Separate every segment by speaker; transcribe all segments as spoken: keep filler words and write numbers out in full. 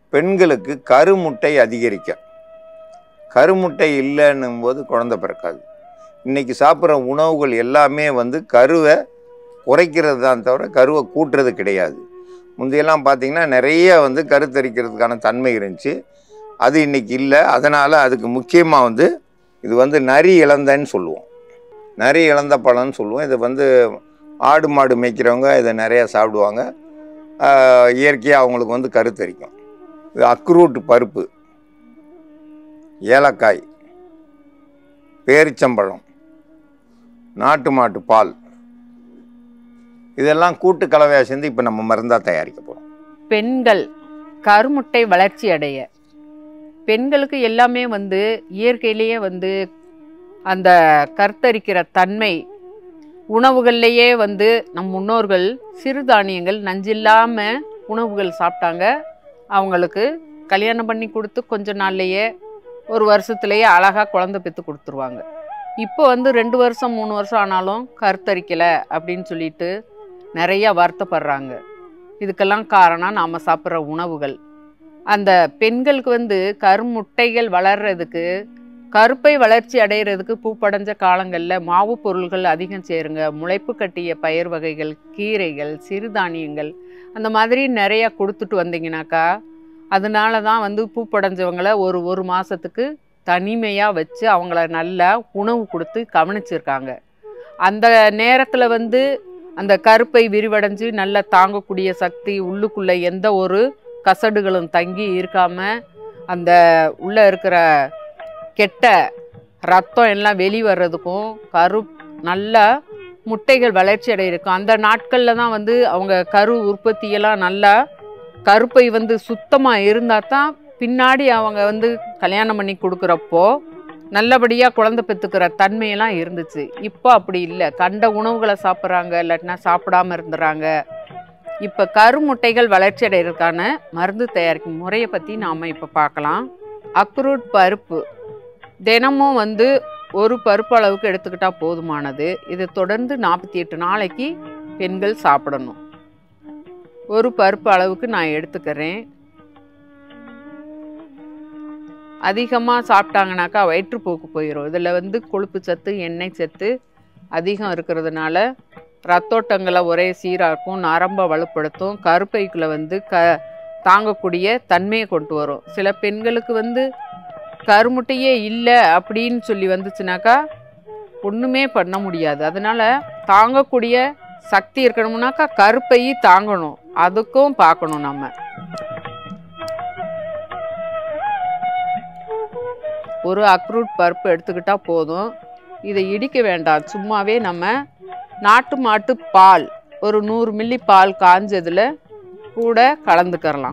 Speaker 1: பெண்களுக்கு கருமுட்டை அதிகரிக்க. கருமுட்டை இல்லைன்னும் போது குழந்தை பிறக்காது. இன்றைக்கி சாப்பிட்ற உணவுகள் எல்லாமே வந்து கருவை குறைக்கிறது தான் தவிர கருவை கூட்டுறது கிடையாது. முந்தையெல்லாம் பார்த்திங்கன்னா நிறைய வந்து கருத்தரிக்கிறதுக்கான தன்மை இருந்துச்சு. அது இன்றைக்கி இல்லை. அதனால் அதுக்கு முக்கியமாக வந்து இது வந்து நரி இழந்தன்னு சொல்லுவோம். நரி இழந்த பழம்னு சொல்லுவோம். இதை வந்து ஆடு மாடு மேய்க்கிறவங்க இதை நிறையா சாப்பிடுவாங்க. இயற்கையாக அவங்களுக்கு வந்து கருத்தரிக்கும். இது அக்ரூட் பருப்பு, ஏலக்காய், பேரிச்சம்பழம், நாட்டு மாட்டு பால், இதெல்லாம் கூட்டு கலவையாக சேர்ந்து இப்போ நம்ம மருந்தாக தயாரிக்க போகிறோம்.
Speaker 2: பெண்கள் கருமுட்டை வளர்ச்சி அடைய, பெண்களுக்கு எல்லாமே வந்து இயற்கையிலேயே வந்து அந்த கருத்தரிக்கிற தன்மை உணவுகள்லேயே வந்து நம் முன்னோர்கள் சிறுதானியங்கள் நஞ்சில்லாமல் உணவுகள் சாப்பிட்டாங்க. அவங்களுக்கு கல்யாணம் பண்ணி கொடுத்து கொஞ்ச நாள்லையே ஒரு வருஷத்துலேயே அழகாக குழந்தை பெற்று கொடுத்துருவாங்க. இப்போ வந்து ரெண்டு வருஷம் மூணு வருஷம் ஆனாலும் கருத்தரிக்கலை அப்படின்னு சொல்லிட்டு நிறையா வருத்தப்படுறாங்க. இதுக்கெல்லாம் காரணம் நாம் சாப்பிட்ற உணவுகள். அந்த பெண்களுக்கு வந்து கருமுட்டைகள் வளர்கிறதுக்கு, கருப்பை வளர்ச்சி அடைகிறதுக்கு பூப்படைஞ்ச காலங்களில் மாவு பொருள்கள் அதிகம் சேருங்க. முளைப்பு கட்டிய பயிர் வகைகள், கீரைகள், சிறுதானியங்கள் அந்த மாதிரி நிறையா கொடுத்துட்டு வந்தீங்கன்னாக்கா, அதனால தான் வந்து பூப்படைஞ்சவங்களை ஒரு ஒரு மாதத்துக்கு தனிமையாக வச்சு அவங்கள நல்லா உணவு கொடுத்து கவனிச்சிருக்காங்க. அந்த நேரத்தில் வந்து அந்த கருப்பை விரிவடைஞ்சு நல்லா தாங்கக்கூடிய சக்தி, உள்ளுக்குள்ளே எந்த ஒரு கசடுகளும் தங்கி இருக்காமல் அந்த உள்ளே இருக்கிற கெட்ட ரத்தம் எல்லாம் வெளி வர்றதுக்கும் கரு நல்லா முட்டைகள் வளர்ச்சி அடையிருக்கும். அந்த நாட்களில் தான் வந்து அவங்க கரு உற்பத்தியெல்லாம் நல்லா கருப்பை வந்து சுத்தமாக இருந்தால் தான் பின்னாடி அவங்க வந்து கல்யாணம் பண்ணி கொடுக்குறப்போ நல்லபடியாக குழந்தை பெற்றுக்கிற தன்மையெல்லாம் இருந்துச்சு. இப்போ அப்படி இல்லை. கண்ட உணவுகளை சாப்பிட்றாங்க, இல்லாட்டினா சாப்பிடாமல் இருந்துடுறாங்க. இப்போ கருமுட்டைகள் வளர்ச்சி அடைகிறதுக்கான மருந்து தயாரிக்கும் முறையை பற்றி நாம் இப்போ பார்க்கலாம். அக்ரூட் பருப்பு தினமும் வந்து ஒரு பருப்பு அளவுக்கு எடுத்துக்கிட்டால் போதுமானது. இது தொடர்ந்து நாற்பத்தி எட்டு நாளைக்கு பெண்கள் சாப்பிடணும். ஒரு பருப்பு அளவுக்கு நான் எடுத்துக்கிறேன். அதிகமாக சாப்பிட்டாங்கனாக்கா வயிற்றுப்போக்கு போயிடும். இதில் வந்து கொழுப்பு சத்து, எண்ணெய் சத்து அதிகம் இருக்கிறதுனால ரத்தோட்டங்களை ஒரே சீராக இருக்கும், நரம்பை வலுப்படுத்தும், கருப்பைக்குள்ளே வந்து க தாங்கக்கூடிய தன்மையை கொண்டு வரும். சில பெண்களுக்கு வந்து கருமுட்டையே இல்லை அப்படின்னு சொல்லி வந்துச்சுனாக்கா ஒன்றுமே பண்ண முடியாது. அதனால் தாங்கக்கூடிய சக்தி இருக்கணும்னாக்கா கருப்பையை தாங்கணும். அதுக்கும் பார்க்கணும். நம்ம ஒரு அக்ரூட் பருப்பு எடுத்துக்கிட்டால் போதும். இதை இடிக்க வேண்டாம். சும்மாவே நம்ம நாட்டு மாட்டு பால் ஒரு நூறு மில்லி பால் காஞ்சதில் கூட கலந்துக்கிறலாம்.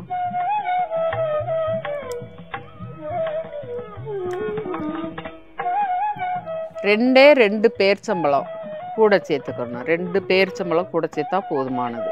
Speaker 2: ரெண்டே ரெண்டு பேரிச்சம்பழம் கூட சேர்த்துக்கணும். ரெண்டு பேரிச்சம்பழம் கூட சேர்த்தா போதுமானது.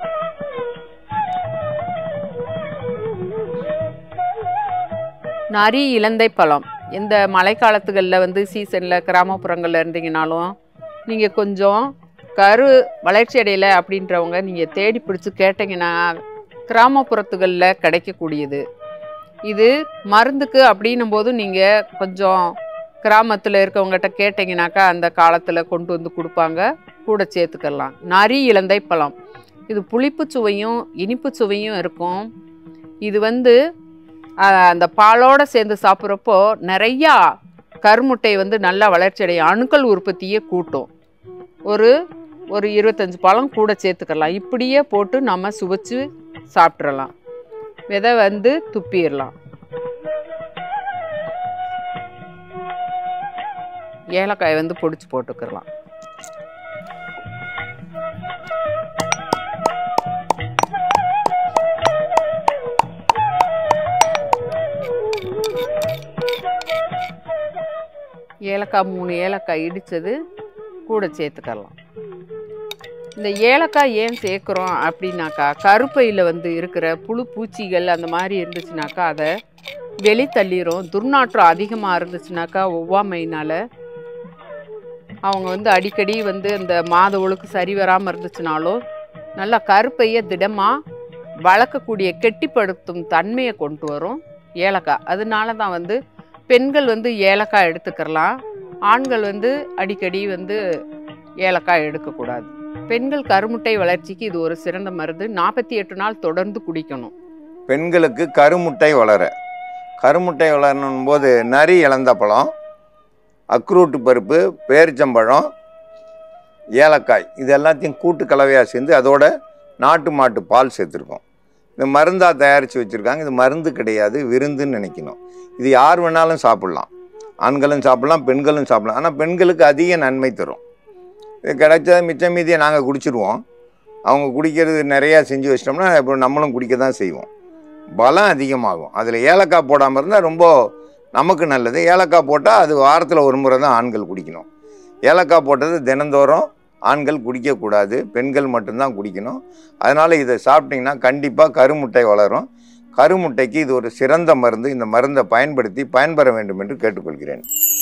Speaker 2: நரி இலந்தை பழம் இந்த மழைக்காலத்துகளில் வந்து சீசனில் கிராமப்புறங்களில் இருந்தீங்கனாலும் நீங்கள் கொஞ்சம் கரு வளர்ச்சி அடையலை அப்படின்றவங்க நீங்கள் தேடி பிடிச்சி கேட்டிங்கன்னா கிராமப்புறத்துகளில் கிடைக்கக்கூடியது. இது மருந்துக்கு அப்படின்னும் போது நீங்கள் கொஞ்சம் கிராமத்தில் இருக்கவங்ககிட்ட கேட்டிங்கனாக்கா அந்த காலத்தில் கொண்டு வந்து கொடுப்பாங்க, கூட சேர்த்துக்கலாம். நரி இலந்தை பழம் இது புளிப்பு சுவையும் இனிப்பு சுவையும் இருக்கும். இது வந்து அந்த பாலோடு சேர்ந்து சாப்பிட்றப்போ நிறையா கருமுட்டை வந்து நல்லா வளர்ச்சி அடையும், அணுக்கள் உற்பத்தியே கூட்டும். ஒரு ஒரு இருபத்தஞ்சி பழம் கூட சேர்த்துக்கலாம். இப்படியே போட்டு நம்ம சுவைச்சு சாப்பிட்றலாம். விதை வந்து துப்பிடலாம். ஏலக்காய் வந்து பொடிச்சு போட்டுக்கலாம். ஏலக்காய் மூணு ஏலக்காய் இடித்தது கூட சேர்த்துக்கலாம். இந்த ஏலக்காய் ஏன் சேர்க்குறோம் அப்படின்னாக்கா கருப்பையில் வந்து இருக்கிற புழு பூச்சிகள் அந்த மாதிரி இருந்துச்சுனாக்கா அதை வெளி தள்ளிடும். துர்நாற்றம் அதிகமாக இருந்துச்சுனாக்கா ஒவ்வாமையினால் அவங்க வந்து அடிக்கடி வந்து இந்த மாத ஒழுக்கு சரி வராமல் இருந்துச்சுனாலும் நல்லா கருப்பையை திடமாக வளர்க்கக்கூடிய கெட்டிப்படுத்தும் தன்மையை கொண்டு வரும் ஏலக்காய். அதனால தான் வந்து பெண்கள் வந்து ஏலக்காய் எடுத்துக்கலாம், ஆண்கள் வந்து அடிக்கடி வந்து ஏலக்காய் எடுக்கக்கூடாது. பெண்கள் கருமுட்டை வளர்ச்சிக்கு இது ஒரு சிறந்த மருந்து. நாற்பத்தி எட்டு நாள் தொடர்ந்து குடிக்கணும்.
Speaker 1: பெண்களுக்கு கருமுட்டை வளர கருமுட்டை வளரணும் போது நரி இழந்த பழம், அக்ரூட்டு பருப்பு, பேரிச்சம்பழம், ஏலக்காய் இது எல்லாத்தையும் கூட்டு கலவையாக சேர்ந்து அதோட நாட்டு மாட்டு பால் சேர்த்துருக்கோம். இந்த மருந்தாக தயாரித்து வச்சுருக்காங்க. இது மருந்து கிடையாது, விருந்துன்னு நினைக்கணும். இது யார் வேணாலும் சாப்பிட்லாம், ஆண்களும் சாப்பிட்லாம், பெண்களும் சாப்பிட்லாம். ஆனால் பெண்களுக்கு அதிக நன்மை தரும். இது கிடைச்சா மிச்சம் மீதியை நாங்கள் குடிச்சிடுவோம். அவங்க குடிக்கிறது நிறையா செஞ்சு வச்சிட்டோம்னா இப்போ நம்மளும் குடிக்க தான் செய்வோம். பலம் அதிகமாகும். அதில் ஏலக்காய் போடாமல் இருந்தால் ரொம்ப நமக்கு நல்லது. ஏலக்காய் போட்டால் அது வாரத்தில் ஒரு முறை தான் ஆண்கள் குடிக்கணும். ஏலக்காய் போட்டது தினந்தோறும் ஆண்கள் குடிக்கக்கூடாது, பெண்கள் மட்டும்தான் குடிக்கணும். அதனால் இதை சாப்பிட்டிங்கன்னா கண்டிப்பாக கருமுட்டை வளரும். கருமுட்டைக்கு இது ஒரு சிறந்த மருந்து. இந்த மருந்தை பயன்படுத்தி பயன்பெற வேண்டும் என்று கேட்டுக்கொள்கிறேன்.